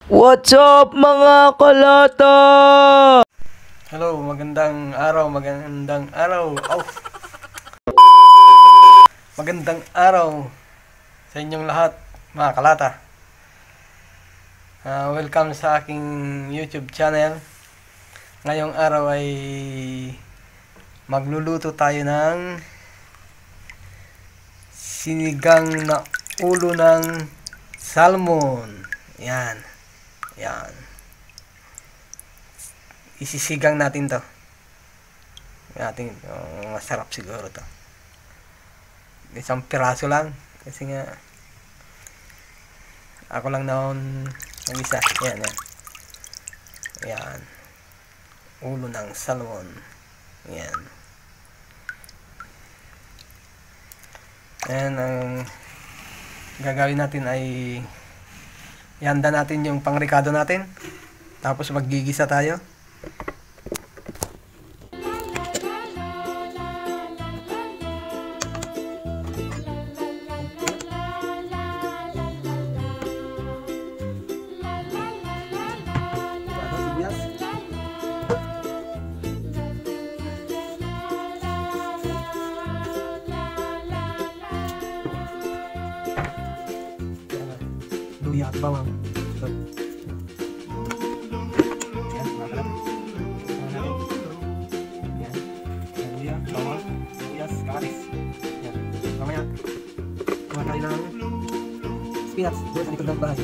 What's up mga kalata? Hello, magandang araw. Oh. Magandang araw sa inyong lahat, mga kalata. Welcome sa aking YouTube channel. Ngayong araw ay magluluto tayo ng sinigang na ulo ng salmon. Yan. Isisigang natin to. Masarap siguro to. Isang piraso lang. Kasi nga, ako lang naon mag-isa. Yan. Ulo ng salmon. Yan. And ang gagawin natin ay ihanda natin yung pangrikado natin. Tapos maggigisa tayo. Luya at bawang. Yan, mga kalat. Yan. Luya, bawang, sibuyas, kamatis. Yan. Mamaya, kuha tayo ng spinach doon sa likod ng bahay.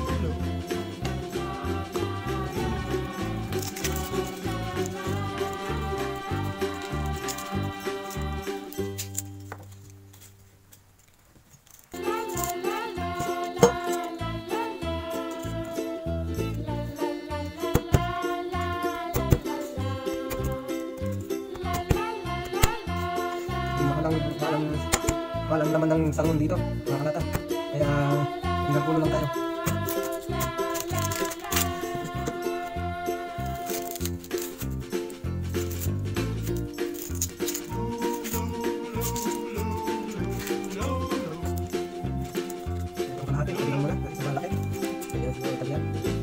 Walang naman ng salmon dito, mga kalata. Kaya pinagpulo lang tayo. Ito kalahati, pwede lang muna. Sa malaki. Pwede lang siguro italian.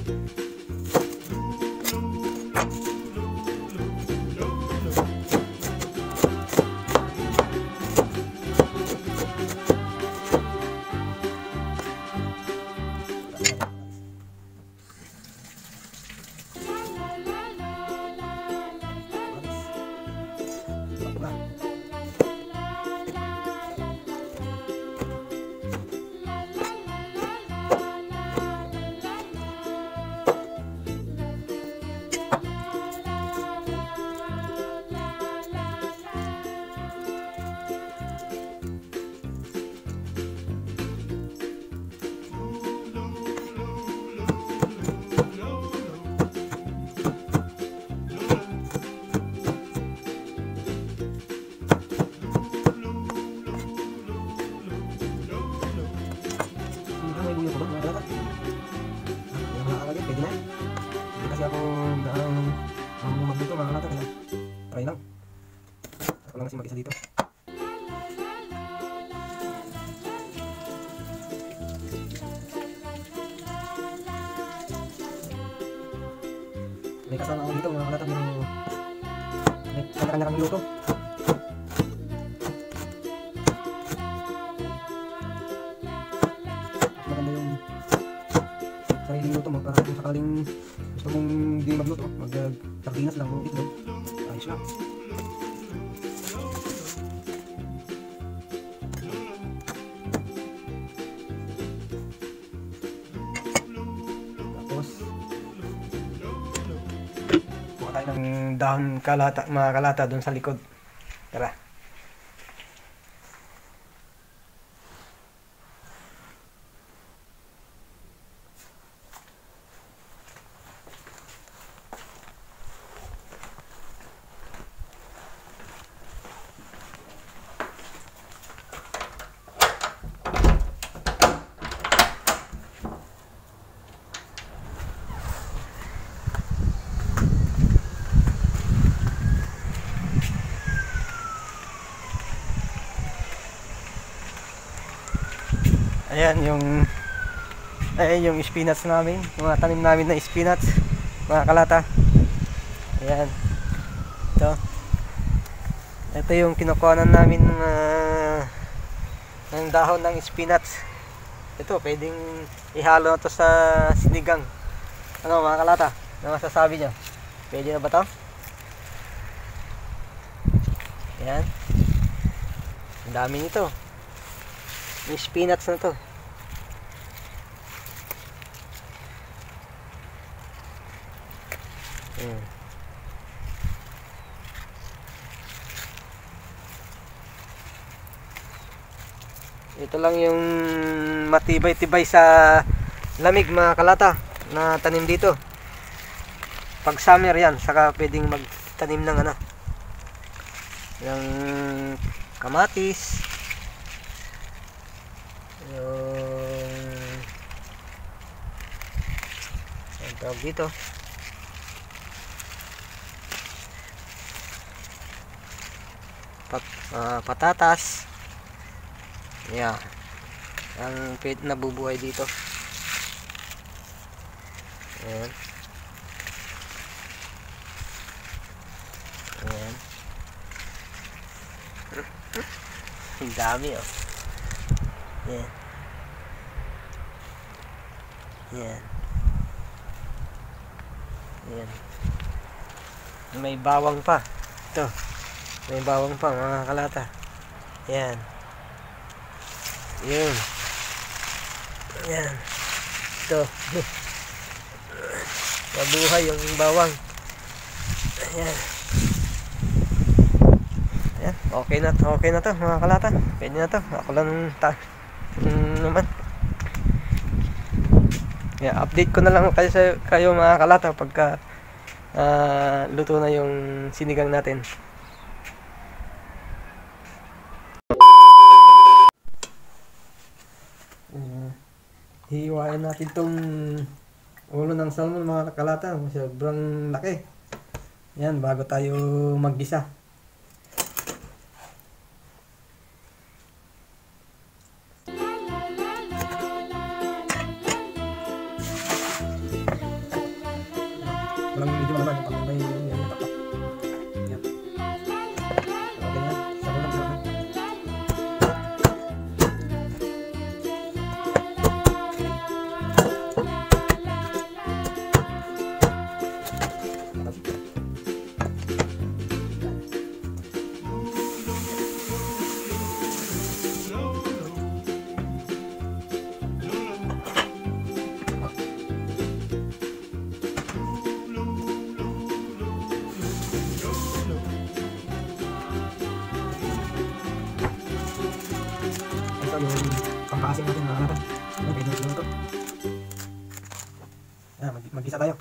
Kasi ako magluto mga kalata, kaya try lang. Ako lang kasi mag-isa dito. May kasama ako dito mga kalata, pero may kanya-kanya kami luto. Maganda yung sariling luto mo para kung sakaling gusto mong hindi magluto, mag-sardinas lang o itlog. Ayos lang. Tapos kuha tayo ng dahon kalata, mga kalata doon sa likod. Tara. Ayan yung Ayan yung spinach namin, yung mga tanim namin na spinach, mga kalata. Ayan. Ito yung kinukuhanan namin ng dahon ng spinach. Ito, pwedeng ihalo na to sa sinigang. Ano mga kalata? Ano masasabi nyo? Pwede na ba to? Ayan. Ang dami nito. Yung spinach na to. Ayan. Ito lang yung matibay-tibay sa lamig mga kalata na tanim dito. Pag summer yan, saka pwedeng magtanim ng ano, ng kamatis, yung ang tawag dito, patatas. Yeah. Ang pwede nabubuhay dito. Ayan. Ayan. Ang dami oh. Ayan. Ayan. Ayan. May bawang pa. Ito. May bawang pa mga kalata. Ayan. Yun. Ayan. Ito. Mabuhay yung bawang. Ayan. Ayan. Okay na to mga kalata. Pwede na to. Ako lang naman. Yeah, update ko na lang kayo mga kalata pagka luto na yung sinigang natin. Hihiwain natin tong ulo ng salmon mga kalata. Sobrang laki. Yan, bago tayo maggisa. Walang medyo malaman pag may tapak. Yan. Okay na. Sabaw lang naman. Ito yung pangkasing natin mga kalata. Okay, dito na ito. Yan, mag-isa tayo.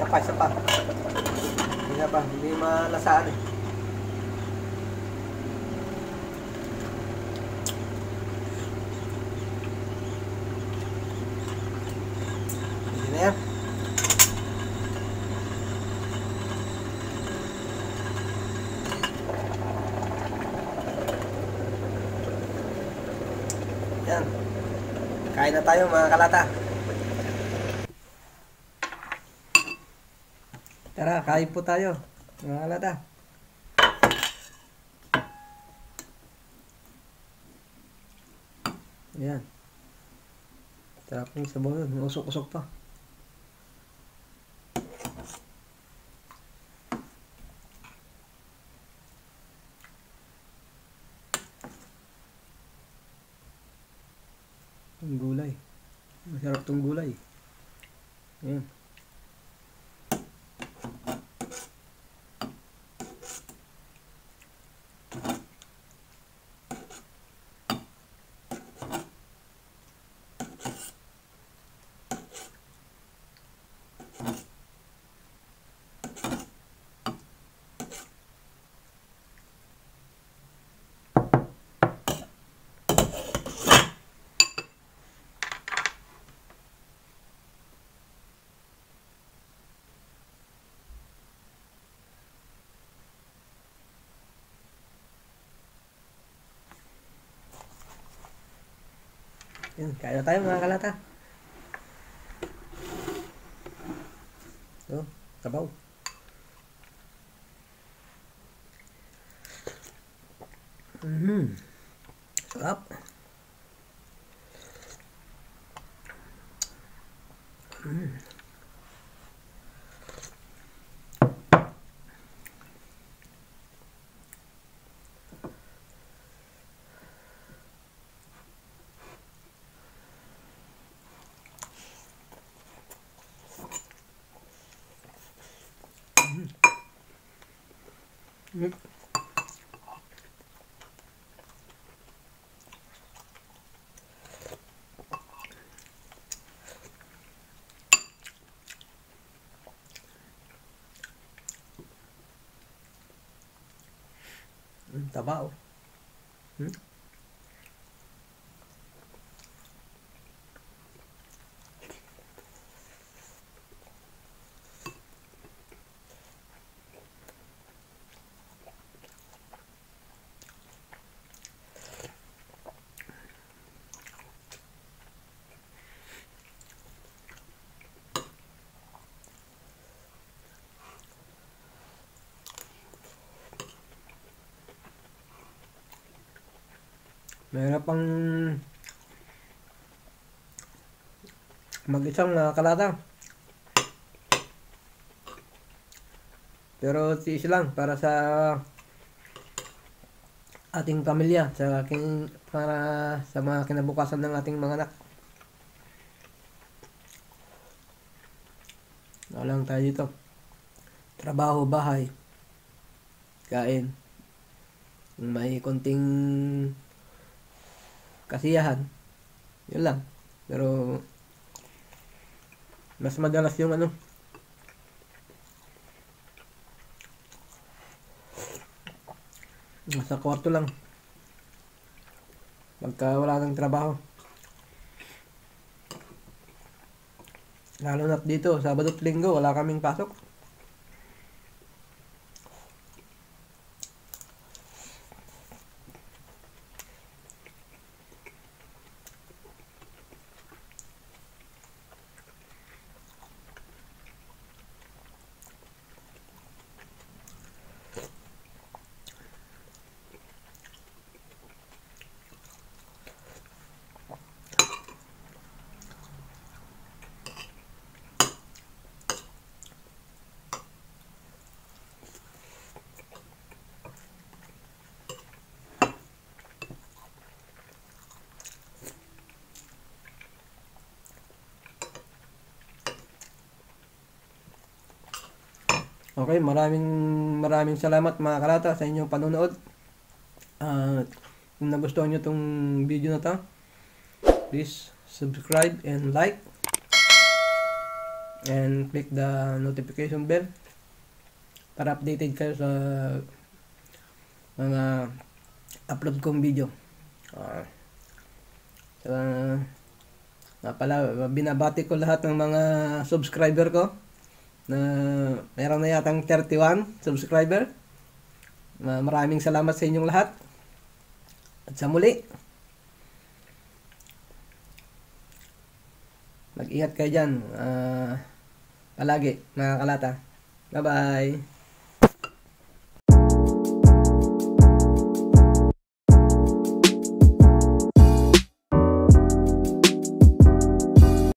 isa pa. Hindi malasaan eh. Hindi na yan. Yan. Kain na tayo mga kalata. Tara, kain po tayo mga kalata. Yan. Sarap yung sabaw yun. Usok-usok pa. Ang gulay. Masarap tong gulay. Ayan. Yan, kain na tayo mga kalata. So, sabaw. Sarap. Taba oh. Mayroon pang mag-isang kalata. Pero tiis lang para sa ating pamilya, para sa mga kinabukasan ng ating mga anak. Walang tayo dito. Trabaho, bahay, kain. May konting kasiyahan. Yun lang. Pero mas madalas yung nasa kwarto lang pagka wala ng trabaho. Lalo na dito, Sabado at Linggo, wala kaming pasok. Okay, maraming salamat mga kalata sa inyong panonood. Kung nagustuhan nyo tong video na to, please subscribe and like. and click the notification bell para updated kayo sa mga upload kong video. Pala, binabati ko lahat ng mga subscriber ko na meron na yatang 31 subscriber. Maraming salamat sa inyong lahat. At sa muli, mag-ingat kayo dyan. Palagi, mga kalata. Bye-bye!